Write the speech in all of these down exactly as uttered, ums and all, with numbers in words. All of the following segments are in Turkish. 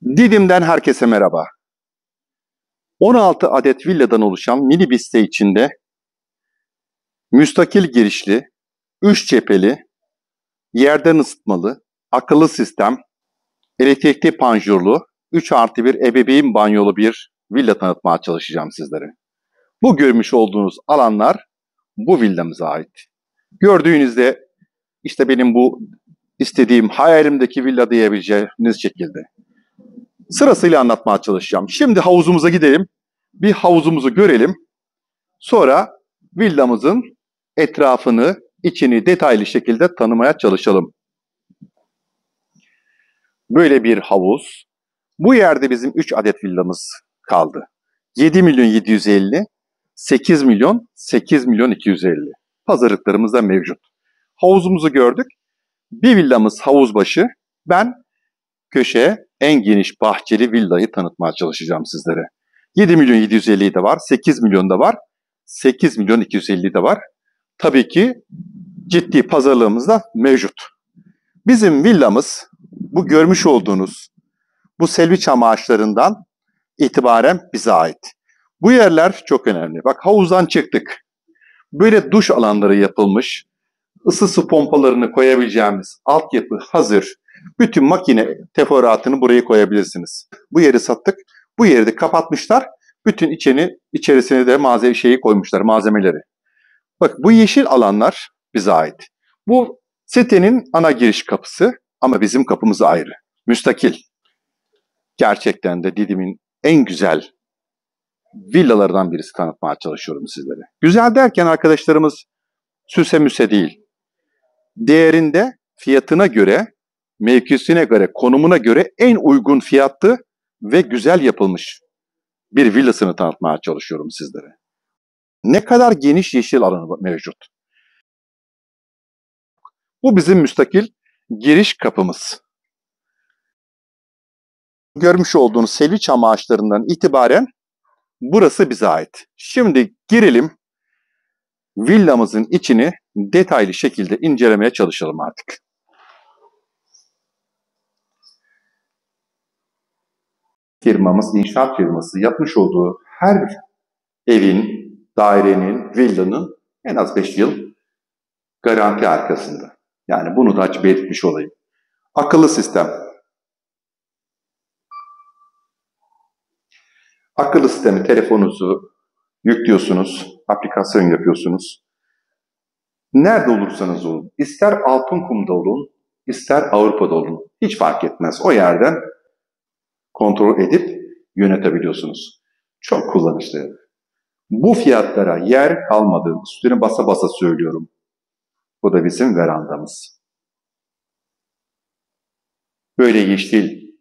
Didim'den herkese merhaba. on altı adet villadan oluşan mini bir site içinde müstakil girişli, üç cepheli, yerden ısıtmalı, akıllı sistem, elektrikli panjurlu, üç artı bir ebeveyn banyolu bir villa tanıtmaya çalışacağım sizlere. Bu görmüş olduğunuz alanlar bu villamıza ait. Gördüğünüzde işte benim bu istediğim hayalimdeki villa diyebileceğiniz şekilde. Sırasıyla anlatmaya çalışacağım. Şimdi havuzumuza gidelim. Bir havuzumuzu görelim. Sonra villamızın etrafını, içini detaylı şekilde tanımaya çalışalım. Böyle bir havuz. Bu yerde bizim üç adet villamız kaldı. yedi milyon yedi yüz elli, sekiz milyon, sekiz milyon iki yüz elli. Pazarlıklarımız da mevcut. Havuzumuzu gördük. Bir villamız havuz başı. Ben köşeye en geniş bahçeli villayı tanıtmaya çalışacağım sizlere. yedi milyon yedi yüz elli de var, sekiz milyon da var, sekiz milyon iki yüz elli de var. Tabii ki ciddi pazarlığımız da mevcut. Bizim villamız bu görmüş olduğunuz bu selvi çam ağaçlarından itibaren bize ait. Bu yerler çok önemli. Bak havuzdan çıktık. Böyle duş alanları yapılmış. Isı su pompalarını koyabileceğimiz altyapı hazır. Bütün makine teferruatını buraya koyabilirsiniz. Bu yeri sattık. Bu yeri de kapatmışlar. Bütün içini, içerisine de malzeme şeyi koymuşlar, malzemeleri. Bak bu yeşil alanlar bize ait. Bu sitenin ana giriş kapısı ama bizim kapımız ayrı. Müstakil. Gerçekten de Didim'in en güzel villalardan birisi tanıtmaya çalışıyorum sizlere. Güzel derken arkadaşlarımız süse müse değil. Değerinde, fiyatına göre, mevkisine göre, konumuna göre en uygun fiyatlı ve güzel yapılmış bir villasını tanıtmaya çalışıyorum sizlere. Ne kadar geniş yeşil alanı mevcut. Bu bizim müstakil giriş kapımız. Görmüş olduğunuz selvi çam ağaçlarından itibaren burası bize ait. Şimdi girelim villamızın içini detaylı şekilde incelemeye çalışalım artık. Firmamız, inşaat firması yapmış olduğu her evin, dairenin, villanın en az beş yıl garanti arkasında. Yani bunu da açık belirtmiş olayım. Akıllı sistem. Akıllı sistemi telefonunuzu yüklüyorsunuz, aplikasyon yapıyorsunuz. Nerede olursanız olun, ister Altınkum'da olun, ister Avrupa'da olun, hiç fark etmez. O yerden kontrol edip yönetebiliyorsunuz. Çok kullanışlı. Bu fiyatlara yer kalmadı. Üstüne basa basa söylüyorum. Bu da bizim verandamız. Böyle yeşil,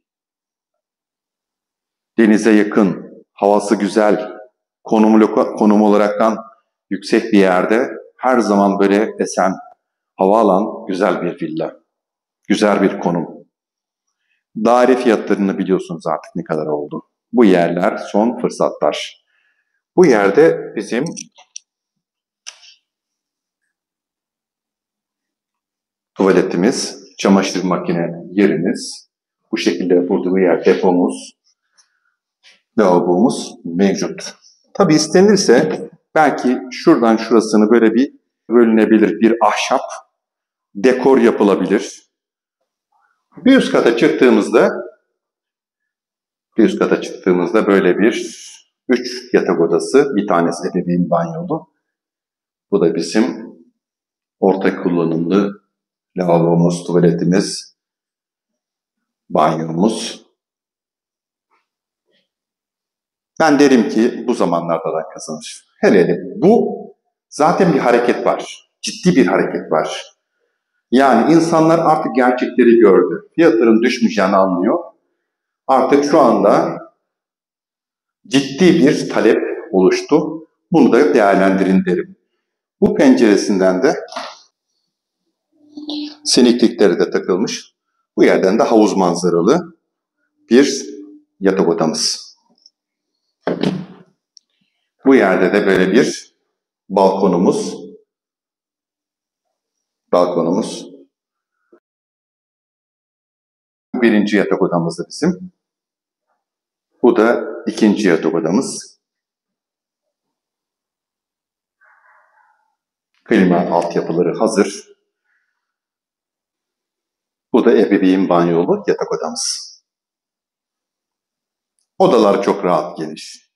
denize yakın, havası güzel, konumu, konum olaraktan yüksek bir yerde her zaman böyle esen, hava alan güzel bir villa. Güzel bir konum. Daire fiyatlarını biliyorsunuz artık ne kadar oldu. Bu yerler son fırsatlar. Bu yerde bizim tuvaletimiz, çamaşır makine yerimiz, bu şekilde burada bir yer depomuz, lavabomuz mevcut. Tabi istenirse belki şuradan şurasını böyle bir bölünebilir, bir ahşap dekor yapılabilir. Bir üst kata çıktığımızda bir üst kata çıktığımızda böyle bir üç yatak odası, bir tanesi ebeveyn banyolu. Bu da bizim ortak kullanımlı lavabomuz, tuvaletimiz, banyomuz. Ben derim ki bu zamanlarda da kazanır. Hele hele bu zaten bir hareket var. Ciddi bir hareket var. Yani insanlar artık gerçekleri gördü. Fiyatların düşmeyeceğini anlıyor. Artık şu anda ciddi bir talep oluştu. Bunu da değerlendirin derim. Bu penceresinden de siniklikleri de takılmış. Bu yerden de havuz manzaralı bir yatak odamız. Bu yerde de böyle bir balkonumuz. Balkonumuz. Birinci yatak odamız da bizim. Bu da ikinci yatak odamız. Klima altyapıları hazır. Bu da ebeveyn banyolu yatak odamız. Odalar çok rahat, geniş.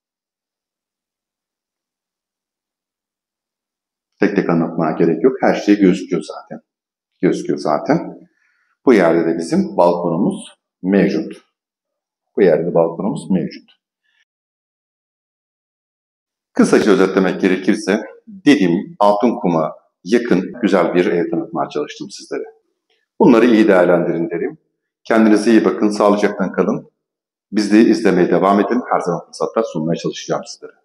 Tek tek anlatmaya gerek yok. Her şey gözüküyor zaten. Gözüküyor zaten. Bu yerde de bizim balkonumuz mevcut. Bu yerde balkonumuz mevcut. Kısaca özetlemek gerekirse dediğim Altınkum'a yakın güzel bir ev tanıtmaya çalıştım sizlere. Bunları iyi değerlendirin derim. Kendinize iyi bakın, sağlıcakla kalın. Bizi izlemeye devam edin. Her zaman fırsatlar sunmaya çalışacağım sizlere.